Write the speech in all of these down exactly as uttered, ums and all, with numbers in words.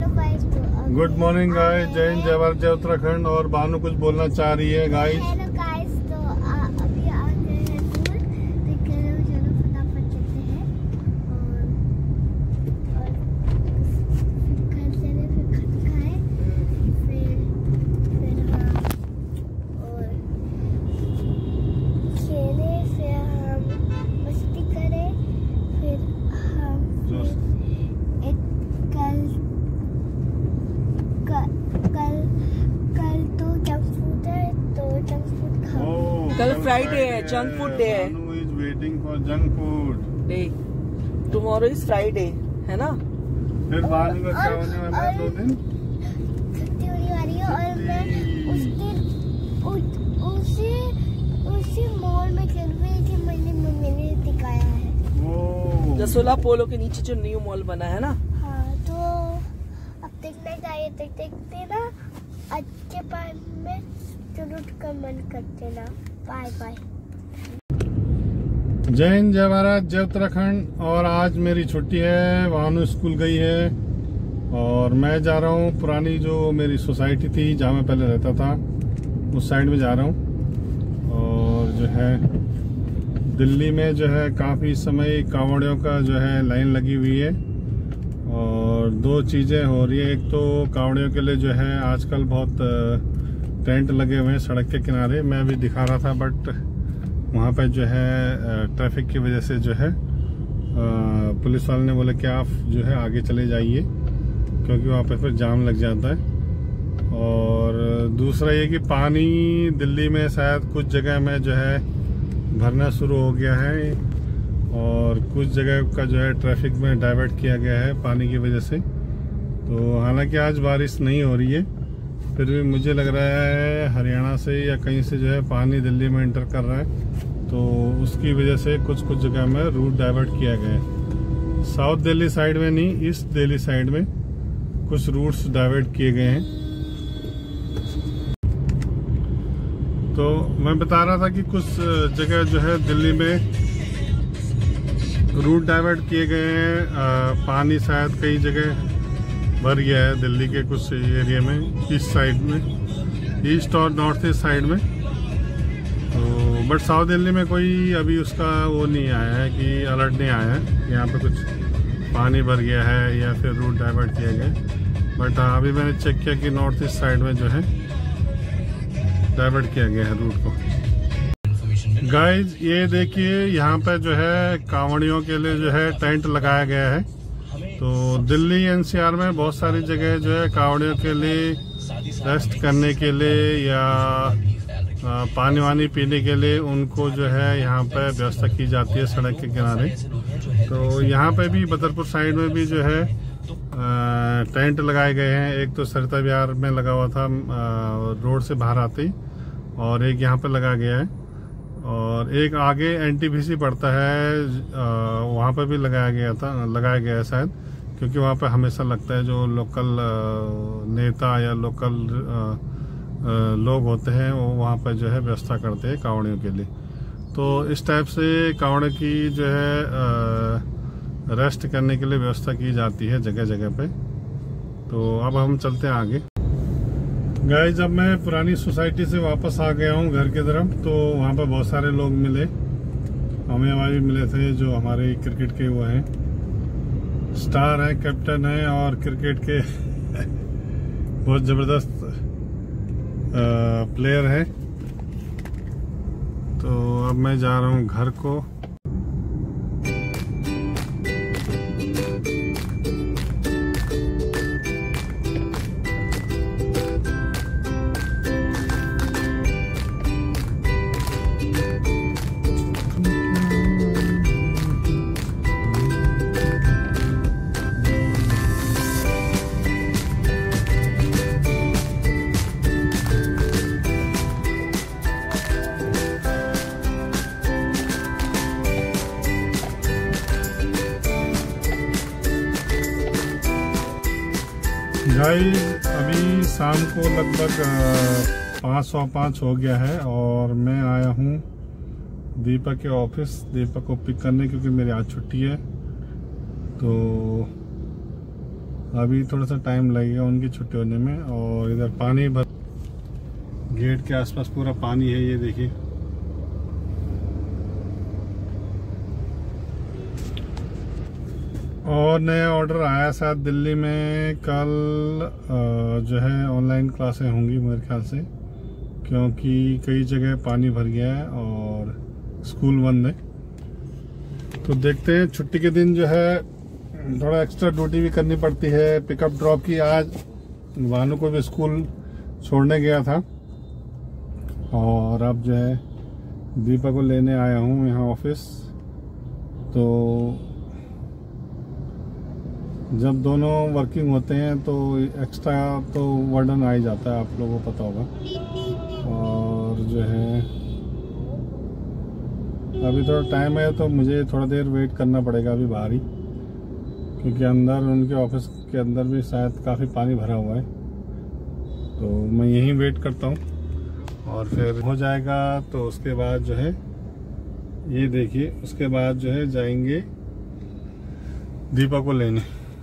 Good morning guys, जय हिंद, जय भारत, जय उत्तराखंड। और भानु कुछ बोलना चाह रही है गाइस। हेलो गाइस, तो आ, अभी आ गए हैं दूर, तो चलो चलो फटाफट चलते हैं और और फिर घर चले, फिर खाना खाए, फिर फिर हम और खेले, फिर हम मस्ती करें, फिर हम फिर एक कल कल कल तो जंक फूड है, तो जंक फूड खाओ। कल फ्राइडे है, जंक फूड डे है। Bhanu is waiting for junk food day. Tomorrow is Friday, है ना? फिर भानु का क्या होने वाला है? दो दिन छुट्टी होने वाली है और मैं उस दिन उसी उसी मॉल में चल रही थी, मैंने मैंने दिखाया है वो जसोला पोलो के नीचे जो न्यू मॉल बना है ना। हाँ, तो अब देखना चाहिए, देख देखते ना अच्छे पान में जरूर का मन करते ना। Bye bye. जय हिंद, जय भारत, जय उत्तराखंड। और आज मेरी छुट्टी है, भानु स्कूल गई है और मैं जा रहा हूँ पुरानी जो मेरी सोसाइटी थी जहाँ मैं पहले रहता था, उस साइड में जा रहा हूँ। और जो है दिल्ली में जो है काफ़ी समय कांवड़ियों का जो है लाइन लगी हुई है और दो चीज़ें हो रही है। एक तो कांवड़ियों के लिए जो है आजकल बहुत टेंट लगे हुए हैं सड़क के किनारे, मैं भी दिखा रहा था, बट वहाँ पे जो है ट्रैफिक की वजह से जो है पुलिस वाले ने बोले कि आप जो है आगे चले जाइए क्योंकि वहाँ पे फिर जाम लग जाता है। और दूसरा ये कि पानी दिल्ली में शायद कुछ जगह में जो है भरना शुरू हो गया है और कुछ जगह का जो है ट्रैफिक में डाइवर्ट किया गया है पानी की वजह से। तो हालांकि आज बारिश नहीं हो रही है, फिर भी मुझे लग रहा है हरियाणा से या कहीं से जो है पानी दिल्ली में एंटर कर रहा है, तो उसकी वजह से कुछ कुछ जगह में रूट डाइवर्ट किया गया है। साउथ दिल्ली साइड में नहीं, ईस्ट दिल्ली साइड में कुछ रूट्स डाइवर्ट किए गए हैं। तो मैं बता रहा था कि कुछ जगह जो है दिल्ली में रूट डाइवर्ट किए गए हैं। पानी शायद कई जगह भर गया है दिल्ली के कुछ एरिया में, ईस्ट साइड में, ईस्ट और नॉर्थ ईस्ट साइड में। तो बट साउथ दिल्ली में कोई अभी उसका वो नहीं आया है कि अलर्ट नहीं आया है यहाँ पे कुछ पानी भर गया है या फिर रूट डाइवर्ट किया गया। बट अभी मैंने चेक किया कि नॉर्थ ईस्ट साइड में जो है डाइवर्ट किया गया है रूट को। गाइज ये देखिए, यहाँ पे जो है कांवड़ियों के लिए जो है टेंट लगाया गया है। तो दिल्ली एनसीआर में बहुत सारी जगह जो है कांवड़ियों के लिए रेस्ट करने के लिए या पानी वानी पीने के लिए उनको जो है यहाँ पे व्यवस्था की जाती है सड़क के किनारे। तो यहाँ पे भी बदरपुर साइड में भी जो है टेंट लगाए गए हैं। एक तो सरिता विहार में लगा हुआ था रोड से बाहर आते ही, और एक यहाँ पे लगा गया है, और एक आगे एनटीपीसी पड़ता है वहाँ पे भी लगाया गया था लगाया गया है शायद, क्योंकि वहाँ पे हमेशा लगता है जो लोकल नेता या लोकल लोग होते हैं वो वहाँ पे जो है व्यवस्था करते हैं कांवड़ियों के लिए। तो इस टाइप से कांवड़े की जो है रेस्ट करने के लिए व्यवस्था की जाती है जगह जगह पे। तो अब हम चलते हैं आगे। गाइस, जब मैं पुरानी सोसाइटी से वापस आ गया हूँ घर की तरफ, तो वहाँ पे बहुत सारे लोग मिले, हमें हमारे मिले थे जो हमारे क्रिकेट के वो हैं, स्टार हैं, कैप्टन हैं और क्रिकेट के बहुत जबरदस्त प्लेयर हैं। तो अब मैं जा रहा हूँ घर को। गाइस, अभी शाम को लगभग पाँच सौ पाँच हो गया है और मैं आया हूँ दीपक के ऑफिस दीपक को पिक करने, क्योंकि मेरी आज छुट्टी है। तो अभी थोड़ा सा टाइम लगेगा उनकी छुट्टी होने में। और इधर पानी भर, गेट के आसपास पूरा पानी है, ये देखिए। और नया ऑर्डर आया शायद दिल्ली में कल जो है ऑनलाइन क्लासें होंगी मेरे ख्याल से, क्योंकि कई जगह पानी भर गया है और स्कूल बंद है। तो देखते हैं, छुट्टी के दिन जो है थोड़ा एक्स्ट्रा ड्यूटी भी करनी पड़ती है, पिकअप ड्रॉप की। आज भानु को भी स्कूल छोड़ने गया था और अब जो है दीपा को लेने आया हूँ यहाँ ऑफिस। तो जब दोनों वर्किंग होते हैं तो एक्स्ट्रा तो वर्डन आ ही जाता है, आप लोगों को पता होगा। और जो है अभी थोड़ा टाइम है तो मुझे थोड़ा देर वेट करना पड़ेगा अभी बाहर ही, क्योंकि अंदर उनके ऑफिस के अंदर भी शायद काफ़ी पानी भरा हुआ है। तो मैं यहीं वेट करता हूँ और फिर हो जाएगा तो उसके बाद जो है ये देखिए, उसके बाद जो है जाएंगे दीपा को लेने।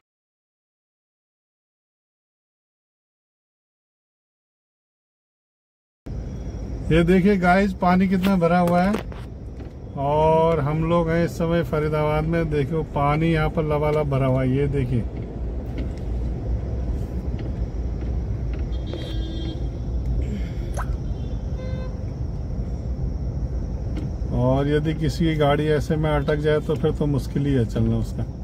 ये देखिए गाइस, पानी कितना भरा हुआ है। और हम लोग हैं इस समय फरीदाबाद में। देखो पानी यहाँ पर लबालब भरा हुआ है, ये देखिए। और यदि किसी की गाड़ी ऐसे में अटक जाए तो फिर तो मुश्किल ही है चलना उसका।